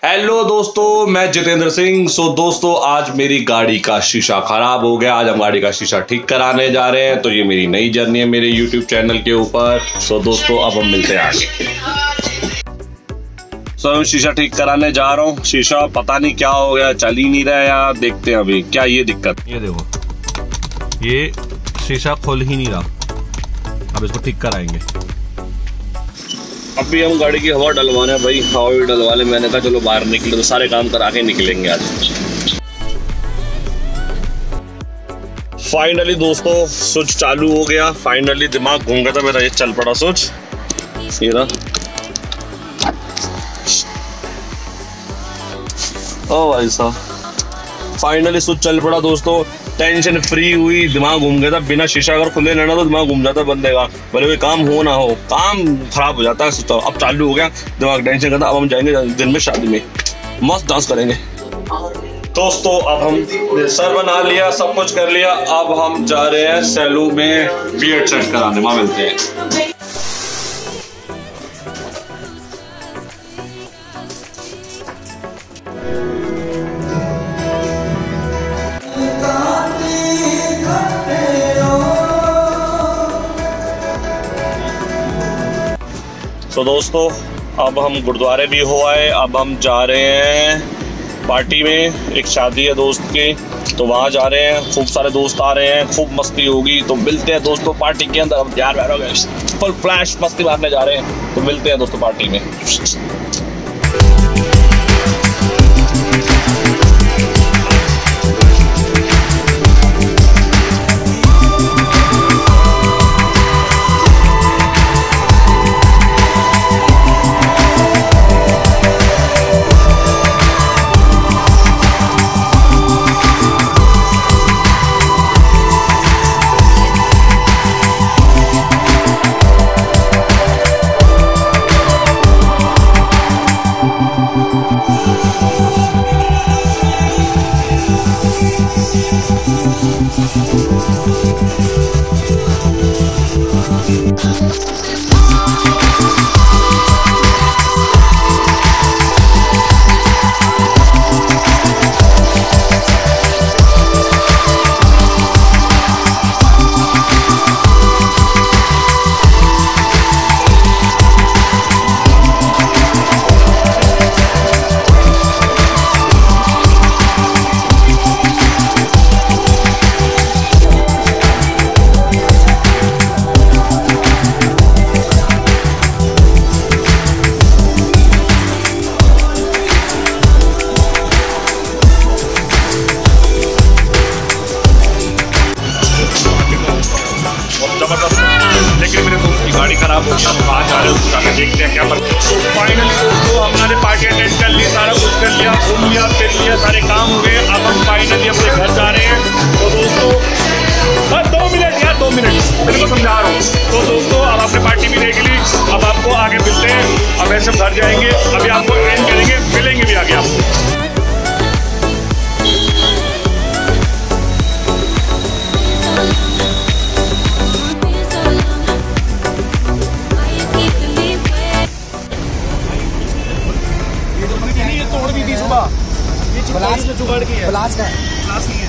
Hello दोस्तों, मैं जितेंद्र सिंह। दोस्तों आज मेरी गाड़ी का शीशा खराब हो गया। आज हम गाड़ी का शीशा ठीक कराने जा रहे हैं। तो ये मेरी नई जर्नी है मेरे YouTube चैनल के ऊपर। दोस्तों अब हम मिलते हैं आगे। मैं शीशा ठीक कराने जा रहा हूँ। शीशा पता नहीं क्या हो गया, चल ही नहीं रहा यार। देखते हैं अभी क्या ये दिक्कत। ये देखो, ये शीशा खोल ही नहीं रहा। अब इसको ठीक कराएंगे। अभी हम गाड़ी की हवा डलवाने हैं भाई, हवा भी डलवा ले। मैंने कहा चलो बाहर निकले तो सारे काम करा के निकलेंगे आज। फाइनली दोस्तों स्विच चालू हो गया। फाइनली दिमाग घूम गया था मेरा, ये चल पड़ा स्विच। ये रहा। ओ भाई साहब, फाइनली स्विच चल पड़ा दोस्तों। टेंशन फ्री हुई, दिमाग घूम गया था। बिना शीशा अगर खुले लेना तो दिमाग घूम जाता बंदे का, भले कोई काम हो ना हो, काम खराब हो जाता है। तो अब चालू हो गया, दिमाग टेंशन करता। अब हम जाएंगे दिन में शादी में, मस्त डांस करेंगे दोस्तों। अब हम सर बना लिया, सब कुछ कर लिया। अब हम जा रहे हैं सैलून में बियर्ड सेट कराने। वहां मिलते हैं। तो दोस्तों अब हम गुरुद्वारे भी हो आए। अब हम जा रहे हैं पार्टी में। एक शादी है दोस्त की, तो वहाँ जा रहे हैं। खूब सारे दोस्त आ रहे हैं, खूब मस्ती होगी। तो मिलते हैं दोस्तों पार्टी के अंदर। हम तैयार हो गए, फुल फ्लैश मस्ती मारने जा रहे हैं। तो मिलते हैं दोस्तों पार्टी में। लेकिन मेरे दोस्त की गाड़ी खराब हो गई। हम आज जा रहे हैं, उसको जाकर देखते हैं क्या पर। तो फाइनली दोस्तों हमने पार्टी अटेंड कर ली, सारा कुछ कर लिया, घूम लिया, फिर लिया, सारे काम हो गए। अब हम फाइनली अपने घर जा रहे हैं। तो दोस्तों बस 2 मिनट यार, 2 मिनट मेरे को समझा रहा हूँ। तो दोस्तों अब आपने पार्टी भी देख ली, अब आपको आगे मिलते हैं। अब ऐसे घर जाएंगे, अभी आपको एंड करेंगे, मिलेंगे भी आगे आपको। तोड़ दी थी सुबह, ये ब्लास्ट में जुगाड़ की है। ब्लास्ट है, ब्लास्ट नहीं है।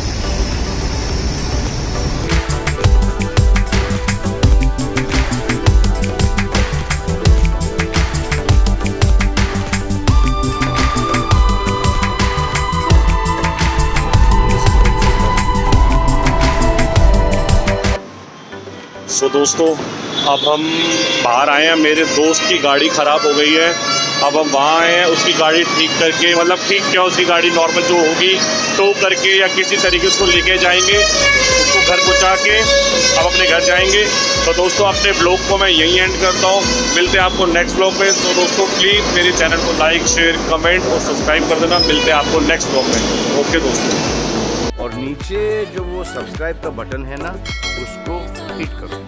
तो दोस्तों अब हम बाहर आए हैं। मेरे दोस्त की गाड़ी ख़राब हो गई है। अब हम वहाँ आए हैं उसकी गाड़ी ठीक करके, मतलब ठीक क्या, उसकी गाड़ी नॉर्मल जो होगी टो करके या किसी तरीके उसको लेके जाएंगे, उसको घर पहुँचा के अब अपने घर जाएंगे। तो दोस्तों अपने ब्लॉग को मैं यहीं एंड करता हूँ। मिलते हैं आपको नेक्स्ट ब्लॉग में। तो दोस्तों प्लीज़ मेरे चैनल को लाइक, शेयर, कमेंट और सब्सक्राइब कर देना। मिलते हैं आपको नेक्स्ट ब्लॉग में। ओके दोस्तों। और नीचे जो वो सब्सक्राइब का बटन है ना, उसको हिट करो।